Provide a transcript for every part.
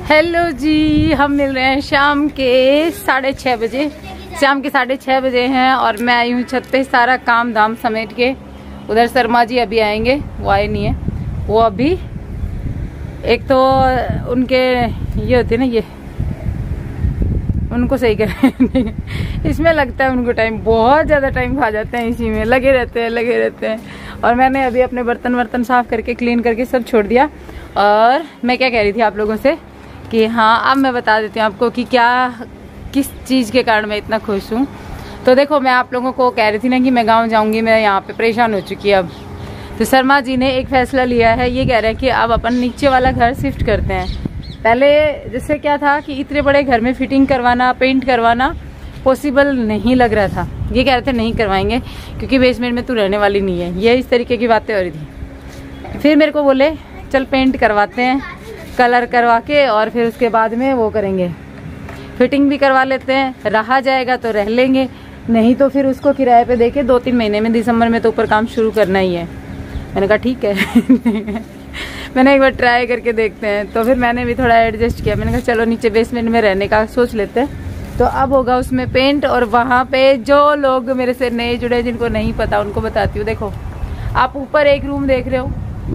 Hello जी, हम मिल रहे हैं शाम के 6:30 बजे। शाम के 6:30 बजे हैं और मैं आई हूँ छत पे सारा काम धाम समेट के। उधर शर्मा जी अभी आएंगे, वो आए नहीं है। वो अभी एक तो उनके ये होते हैं ना, ये उनको सही कर इसमें लगता है उनको टाइम, बहुत ज़्यादा टाइम खा जाते हैं, इसी में लगे रहते हैं। और मैंने अभी अपने बर्तन साफ करके क्लीन करके सब छोड़ दिया। और मैं क्या कह रही थी आप लोगों से कि हाँ, अब मैं बता देती हूँ आपको कि किस चीज़ के कारण मैं इतना खुश हूँ। तो देखो, मैं आप लोगों को कह रही थी ना कि मैं गांव जाऊँगी, मैं यहाँ पे परेशान हो चुकी है अब। तो शर्मा जी ने एक फैसला लिया है, ये कह रहे हैं कि अब अपन नीचे वाला घर शिफ्ट करते हैं। पहले जैसे क्या था कि इतने बड़े घर में फिटिंग करवाना, पेंट करवाना पॉसिबल नहीं लग रहा था। ये कह रहे थे नहीं करवाएंगे क्योंकि बेसमेंट में तू रहने वाली नहीं है। ये इस तरीके की बातें हो रही थी। फिर मेरे को बोले चल पेंट करवाते हैं, कलर करवा के, और फिर उसके बाद में वो करेंगे, फिटिंग भी करवा लेते हैं। रहा जाएगा तो रह लेंगे, नहीं तो फिर उसको किराए पे देके 2-3 महीने में, दिसंबर में तो ऊपर काम शुरू करना ही है। मैंने कहा ठीक है मैंने एक बार ट्राई करके देखते हैं। तो फिर मैंने भी थोड़ा एडजस्ट किया। मैंने कहा चलो नीचे बेसमेंट में रहने का सोच लेते हैं। तो अब होगा उसमें पेंट। और वहाँ पे जो लोग मेरे से नए जुड़े, जिनको नहीं पता, उनको बताती हूँ। देखो, आप ऊपर एक रूम देख रहे हो,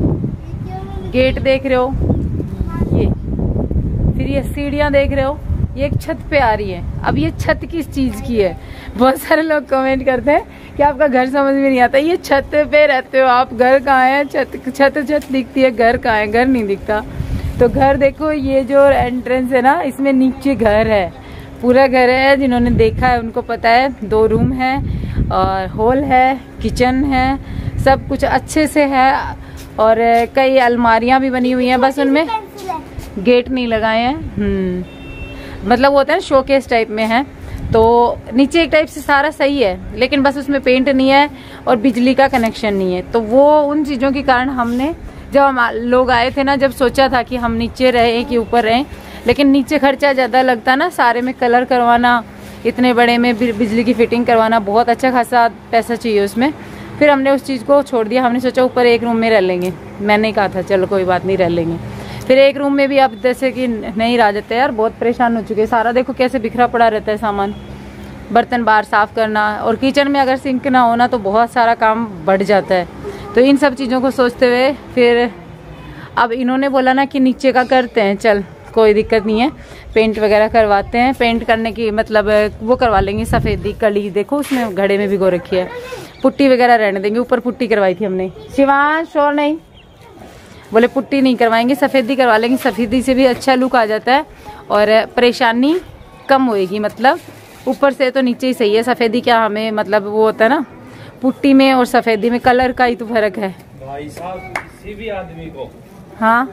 गेट देख रहे हो, ये फिर ये सीढ़ियाँ देख रहे हो, ये एक छत पे आ रही है। अब ये छत किस चीज की है? बहुत सारे लोग कमेंट करते हैं कि आपका घर समझ में नहीं आता। ये छत पे रहते हो आप, घर कहाँ है? छत दिखती है, घर कहाँ है? घर नहीं दिखता। तो घर देखो, ये जो एंट्रेंस है ना, इसमें नीचे घर है, पूरा घर है। जिन्होंने देखा है उनको पता है। 2 रूम है और हॉल है, किचन है, सब कुछ अच्छे से है। और कई अलमारियां भी बनी हुई हैं, बस उनमें गेट नहीं लगाए हैं। मतलब वो होता है ना, शोकेस टाइप में है। तो नीचे एक टाइप से सारा सही है, लेकिन बस उसमें पेंट नहीं है और बिजली का कनेक्शन नहीं है। तो वो उन चीज़ों के कारण हमने, जब हम लोग आए थे ना, जब सोचा था कि हम नीचे रहें कि ऊपर रहें, लेकिन नीचे खर्चा ज़्यादा लगता ना, सारे में कलर करवाना, इतने बड़े में बिजली की फिटिंग करवाना, बहुत अच्छा खासा पैसा चाहिए उसमें। फिर हमने उस चीज़ को छोड़ दिया। हमने सोचा ऊपर एक रूम में रह लेंगे। मैंने कहा था चलो कोई बात नहीं, रह लेंगे। फिर एक रूम में भी अब जैसे कि नहीं रह जाते यार, बहुत परेशान हो चुके। सारा देखो कैसे बिखरा पड़ा रहता है सामान, बर्तन बाहर साफ करना, और किचन में अगर सिंक ना होना तो बहुत सारा काम बढ़ जाता है। तो इन सब चीज़ों को सोचते हुए फिर अब इन्होंने बोला ना कि नीचे का करते हैं, चल कोई दिक्कत नहीं है, पेंट वगैरह करवाते हैं। पेंट करने की मतलब वो करवा लेंगे, सफ़ेदी कली देखो उसमें घड़े में भिगो रखी है, पुट्टी वगैरह रहने देंगे। ऊपर पुट्टी करवाई थी हमने। शिवांश और नहीं बोले पुट्टी नहीं करवाएंगे, सफ़ेदी करवा लेंगे। सफ़ेदी से भी अच्छा लुक आ जाता है और परेशानी कम होएगी। मतलब ऊपर से तो नीचे ही सही है। सफ़ेदी क्या हमें मतलब वो होता है ना, पुट्टी में और सफ़ेदी में कलर का ही तो फर्क है भाई साहब। किसी भी आदमी को, हाँ,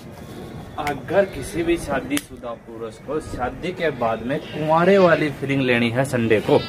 अगर किसी भी शादीशुदा पुरुष को शादी के बाद में कुंवारे वाली फीलिंग लेनी है संडे को,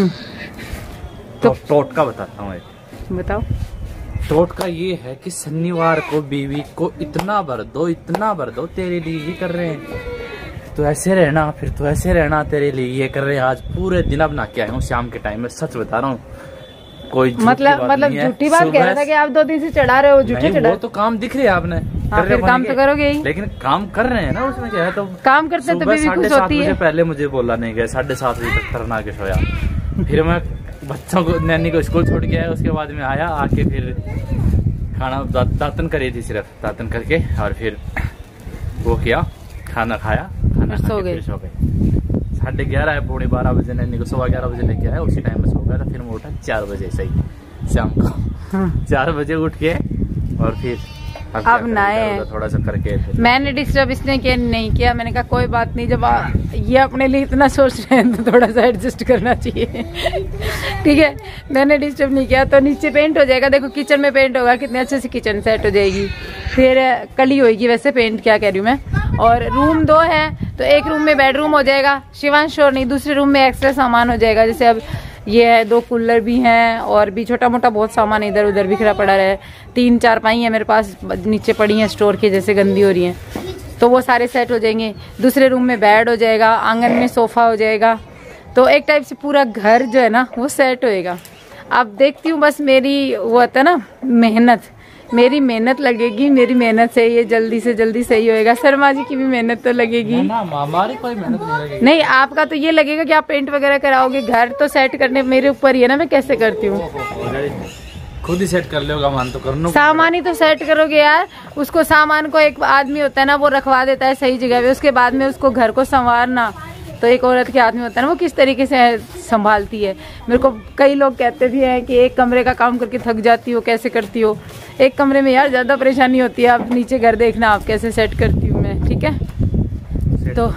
तो टोटका बताता हूँ। बताओ। टोटका ये है कि शनिवार को बीवी को इतना भर दो, तेरे लिए ही कर रहे हैं, तो ऐसे रहना, फिर तो ऐसे रहना, तेरे लिए ये कर रहे हैं। आज पूरे दिन अब ना क्या हूँ शाम के टाइम में, सच बता रहा हूँ, कोई मतलब झूठी बात कह रहा था कि आप 2 दिन से चढ़ा रहे हो, झूठे चढ़ा। वो तो काम दिख रहे हैं आपने, हाँ, फिर काम तो करोगे ही, लेकिन काम कर रहे हैं ना, उसमें क्या है। तो काम करते तो बीवी खुश होती है। पहले मुझे बोला नहीं गया, 7:30 बजे तक करना के सोया। फिर मैं बच्चों को, नैनी को स्कूल छोड़ के आया। उसके बाद में आया, आके फिर खाना, दातन करी थी, सिर्फ दातन करके, और फिर वो किया, खाना खाया, खाना सो गए। 11:30 है, 11:45 बजे नैनी को 11:15 बजे लेके आया। उसी टाइम में सो गया था। फिर मैं उठा 4 बजे सही शाम को, 4 बजे उठ के, और फिर अब नए थोड़ा सा करके मैंने डिस्टर्ब इसने किया नहीं किया। मैंने कहा कोई बात नहीं, जब ये अपने लिए इतना सोच रहे हैं तो थोड़ा सा एडजस्ट करना चाहिए ठीक है, मैंने डिस्टर्ब नहीं किया। तो नीचे पेंट हो जाएगा, देखो किचन में पेंट होगा, कितने अच्छे से किचन सेट हो जाएगी। फिर कली होगी, वैसे पेंट क्या कह रही हूँ मैं। और रूम 2 है, तो एक रूम में बेडरूम हो जाएगा, शिवांश और नहीं, दूसरे रूम में एक्स्ट्रा सामान हो जाएगा। जैसे अब ये है, 2 कूलर भी हैं, और भी छोटा मोटा बहुत सामान इधर उधर बिखरा पड़ा रहा है। 3 4 है मेरे पास नीचे पड़ी हैं स्टोर के, जैसे गंदी हो रही हैं, तो वो सारे सेट हो जाएंगे। दूसरे रूम में बेड हो जाएगा, आंगन में सोफा हो जाएगा। तो एक टाइप से पूरा घर जो है ना वो सेट होएगा। अब देखती हूँ, बस मेरी वो होता है ना मेहनत, मेरी मेहनत लगेगी, मेरी मेहनत से ये जल्दी से जल्दी सही होएगा। शर्मा जी की भी मेहनत तो लगेगी ना, हमारी कोई मेहनत नहीं लगेगी। नहीं, आपका तो ये लगेगा कि आप पेंट वगैरह कराओगे। घर तो सेट करने मेरे ऊपर ही है ना, मैं कैसे करती हूँ। खुद ही सेट कर लोगा, मान तो करना। सामान ही तो सेट करोगे यार। उसको सामान को एक आदमी होता है ना, वो रखवा देता है सही जगह पे, उसके बाद में उसको घर को संवारना तो एक औरत के आदमी होता है ना, वो किस तरीके से संभालती है। मेरे को कई लोग कहते भी हैं कि एक कमरे का काम करके थक जाती हो, कैसे करती हो। एक कमरे में यार ज्यादा परेशानी होती है। आप नीचे घर देखना आप कैसे सेट करती हूँ मैं, ठीक है। तो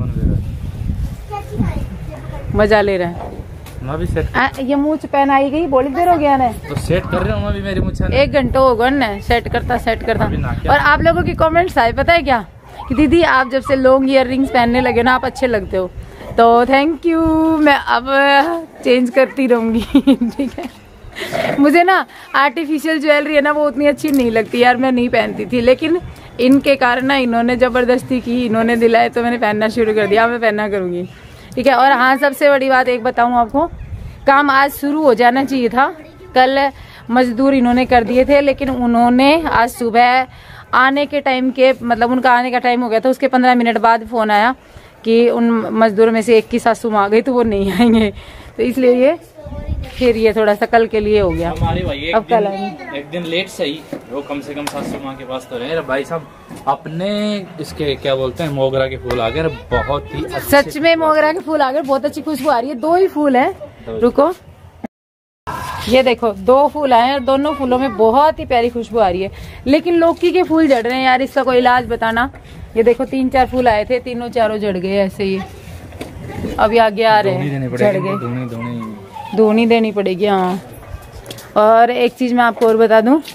मजा ले रहे हैं। मैं भी सेट ये मूछ पहन आई गई, बोली देर हो गया ना, तो सेट कर रहा हूँ मैं भी। मेरी मूछ 1 घंटा होगा ना सेट करता। और आप लोगों की कमेंट्स आए पता है क्या, कि दीदी आप जब से लॉन्ग ईयर रिंग्स पहनने लगे ना, आप अच्छे लगते हो। तो थैंक यू, मैं अब चेंज करती रहूंगी। ठीक है। मुझे ना आर्टिफिशियल ज्वेलरी है ना, वो उतनी अच्छी नहीं लगती यार, मैं नहीं पहनती थी। लेकिन इनके कारण ना, इन्होंने जबरदस्ती की, इन्होंने दिलाए तो मैंने पहनना शुरू कर दिया। मैं पहना करूंगी, ठीक है। और हाँ, सबसे बड़ी बात एक बताऊं आपको, काम आज शुरू हो जाना चाहिए था। कल मजदूर इन्होंने कर दिए थे, लेकिन उन्होंने आज सुबह आने के टाइम के, मतलब उनका आने का टाइम हो गया था, उसके 15 मिनट बाद फोन आया कि उन मजदूरों में से एक की सासू माँ गई तो वो नहीं आएंगे। तो इसलिए ये फिर ये थोड़ा सा कल के लिए हो गया। हमारे भाई अब कल आएंगे। एक दिन लेट सही, वो कम से कम सासू माँ के पास तो रहे। भाई साहब अपने इसके क्या बोलते हैं, मोगरा के फूल आ गए, बहुत ही सच में मोगरा के फूल आ गए, बहुत अच्छी खुशबू आ रही है। 2 ही फूल है, रुको, ये देखो 2 फूल आए हैं और दोनों फूलों में बहुत ही प्यारी खुशबू आ रही है। लेकिन लौकी के फूल झड़ रहे हैं यार, इसका कोई इलाज बताना। ये देखो 3-4 फूल आए थे, तीनों चारों झड़ गए ऐसे ही। अभी आगे आ रहे हैं, झड़ गए, धोनी देनी पड़ेगी। हाँ, और एक चीज मैं आपको और बता दूं,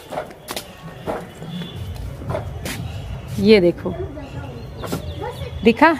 ये देखो, दिखा,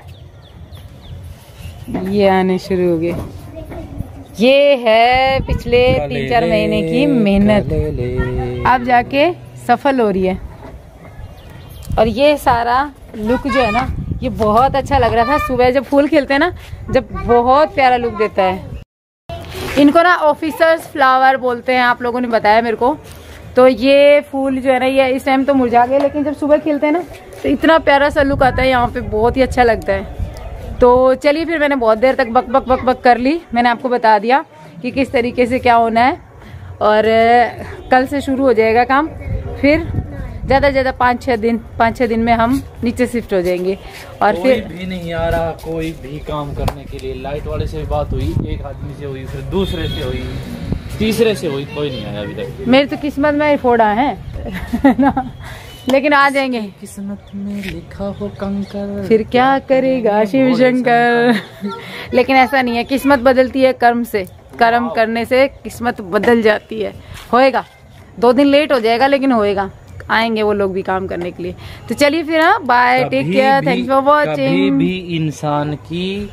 ये आने शुरू हो गए। ये है पिछले 3-4 महीने की मेहनत, अब जाके सफल हो रही है। और ये सारा लुक जो है ना, ये बहुत अच्छा लग रहा था सुबह जब फूल खिलते हैं ना, जब बहुत प्यारा लुक देता है। इनको ना ऑफिसर्स फ्लावर बोलते हैं, आप लोगों ने बताया मेरे को। तो ये फूल जो है ना, ये इस टाइम तो मुरझा गए, लेकिन जब सुबह खिलते हैं ना तो इतना प्यारा सा लुक आता है यहाँ पे, बहुत ही अच्छा लगता है। तो चलिए फिर, मैंने बहुत देर तक बक बक बक बक कर ली। मैंने आपको बता दिया कि किस तरीके से क्या होना है। और कल से शुरू हो जाएगा काम, फिर ज़्यादा से ज़्यादा 5-6 दिन में हम नीचे शिफ्ट हो जाएंगे। और कोई फिर भी नहीं आ रहा, कोई भी काम करने के लिए। लाइट वाले से बात हुई, एक आदमी से हुई, फिर दूसरे से हुई, तीसरे से हुई, कोई नहीं आया अभी तक। मेरी तो किस्मत में फोड़ा है ना, लेकिन आ जाएंगे। किस्मत में लिखा हो कंकर, फिर क्या करेगा शिव शंकर। लेकिन ऐसा नहीं है, किस्मत बदलती है कर्म से। कर्म करने से किस्मत बदल जाती है। होएगा, 2 दिन लेट हो जाएगा, लेकिन होएगा। आएंगे वो लोग भी काम करने के लिए। तो चलिए फिर, हाँ, bye, take care, thanks for watching. कभी भी इंसान की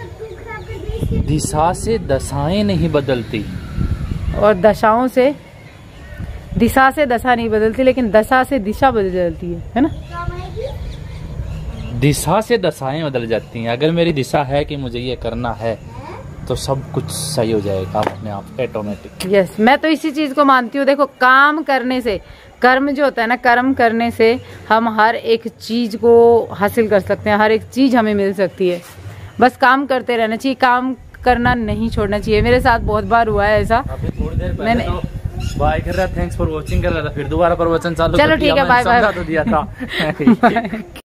दिशा से दशाएं नहीं बदलती, और दशाओं से, दिशा से दशा नहीं बदलती, लेकिन दशा से दिशा बदल जाती है ना। दिशा से दशाएं बदल जाती हैं। अगर मेरी दिशा है कि मुझे ये करना है, तो सब कुछ सही हो जाएगा अपने आप, ऑटोमेटिक। यस, मैं तो इसी चीज को मानती हूँ। देखो, काम करने से, कर्म जो होता है ना, कर्म करने से हम हर एक चीज को हासिल कर सकते हैं, हर एक चीज हमें मिल सकती है। बस काम करते रहना चाहिए, काम करना नहीं छोड़ना चाहिए। मेरे साथ बहुत बार हुआ है ऐसा। थोड़ी देर पहले तो बाय कर रहा, थैंक्स फॉर वॉचिंग कर रहा था, फिर दोबारा प्रवचन चालू। चलो ठीक है, बाय बाय। दिया था।